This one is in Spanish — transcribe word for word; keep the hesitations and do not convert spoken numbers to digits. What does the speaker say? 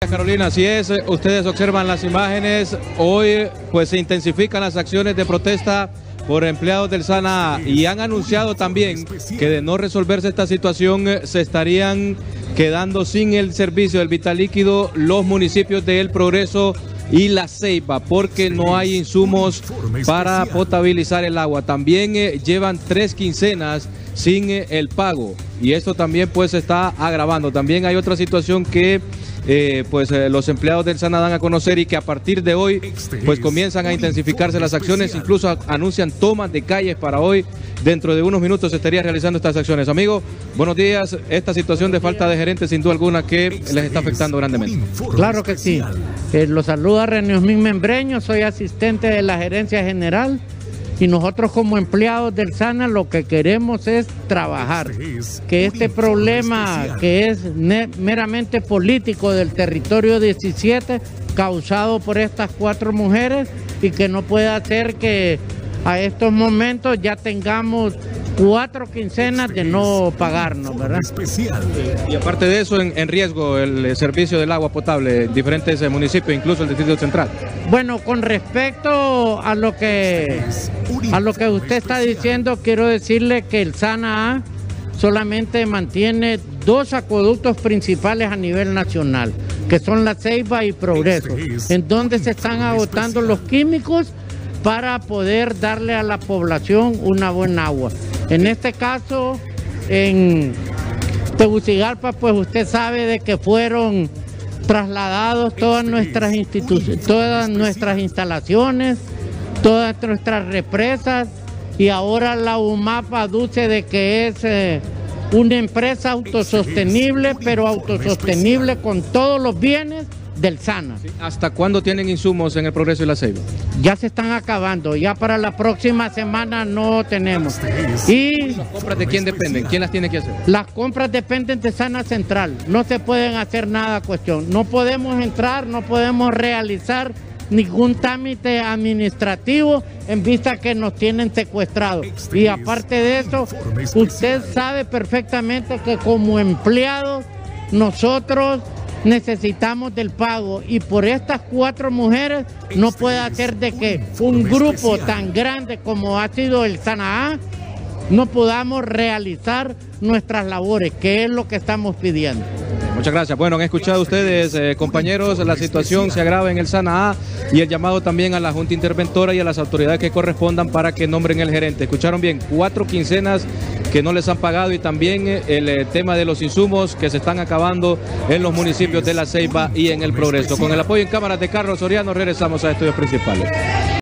Carolina, así es, ustedes observan las imágenes, hoy pues se intensifican las acciones de protesta por empleados del SANA y han anunciado también que de no resolverse esta situación se estarían quedando sin el servicio del vital líquido los municipios de El Progreso y La Ceiba, porque no hay insumos para potabilizar el agua. También eh, llevan tres quincenas sin eh, el pago y esto también pues se está agravando. También hay otra situación que eh, pues eh, los empleados del SANA dan a conocer y que a partir de hoy pues comienzan a intensificarse las acciones, incluso a, anuncian tomas de calles para hoy. Dentro de unos minutos se estaría realizando estas acciones. Amigo, buenos días. Esta situación de falta de gerentes sin duda alguna que les está afectando grandemente. Claro que sí. Eh, los saluda René Osmin Membreño, soy asistente de la gerencia general y nosotros como empleados del SANA lo que queremos es trabajar. Que este problema que es meramente político del territorio diecisiete causado por estas cuatro mujeres y que no puede hacer que a estos momentos ya tengamos cuatro quincenas de no pagarnos, ¿verdad? Y aparte de eso, en, en riesgo el servicio del agua potable en diferentes eh, municipios, incluso el Distrito Central. Bueno, con respecto a lo que a lo que usted está diciendo, quiero decirle que el SANA solamente mantiene dos acueductos principales a nivel nacional, que son La Ceiba y Progreso, en donde se están agotando los químicos para poder darle a la población una buena agua. En este caso, en Tegucigalpa, pues usted sabe de que fueron trasladados todas nuestras instituciones, todas nuestras instalaciones, todas nuestras represas, y ahora la U M A P aduce de que es eh, una empresa autosostenible, pero autosostenible con todos los bienes del SANA. ¿Hasta cuándo tienen insumos en El Progreso y La Ceiba? Ya se están acabando, ya para la próxima semana no tenemos. ¿Y las compras de quién dependen? ¿Quién las tiene que hacer? Las compras dependen de SANA Central, no se pueden hacer nada cuestión. No podemos entrar, no podemos realizar ningún trámite administrativo en vista que nos tienen secuestrados. Y aparte de eso, usted sabe perfectamente que como empleados nosotros necesitamos del pago y por estas cuatro mujeres no puede hacer de que un grupo tan grande como ha sido el SANA no podamos realizar nuestras labores, que es lo que estamos pidiendo. Muchas gracias. Bueno, han escuchado ustedes, eh, compañeros, la situación se agrava en el SANA y el llamado también a la Junta Interventora y a las autoridades que correspondan para que nombren el gerente. Escucharon bien, cuatro quincenas que no les han pagado y también el eh, tema de los insumos que se están acabando en los municipios de La Ceiba y en El Progreso. Con el apoyo en cámaras de Carlos Soriano regresamos a estudios principales.